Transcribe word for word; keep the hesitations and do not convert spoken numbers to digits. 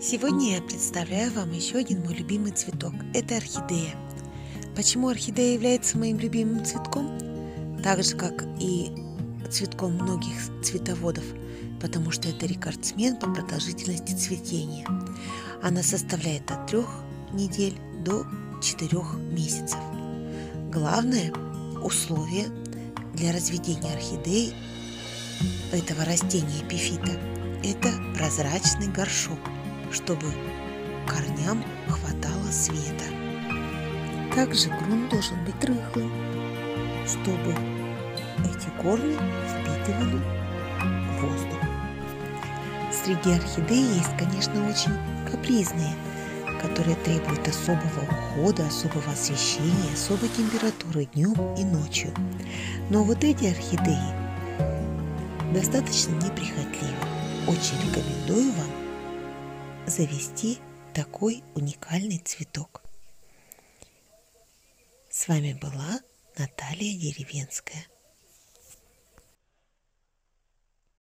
Сегодня я представляю вам еще один мой любимый цветок. Это орхидея. Почему орхидея является моим любимым цветком? Так же, как и цветком многих цветоводов, потому что это рекордсмен по продолжительности цветения. Она составляет от трех недель до четырех месяцев. Главное условие для разведения орхидеи этого растения эпифита – это прозрачный горшок, чтобы корням хватало света. Также грунт должен быть рыхлым, чтобы эти корни впитывали воздух. Среди орхидей есть, конечно, очень капризные, которые требуют особого ухода, особого освещения, особой температуры днем и ночью. Но вот эти орхидеи достаточно неприхотливы. Очень рекомендую вам завести такой уникальный цветок. С вами была Наталья Деревенская.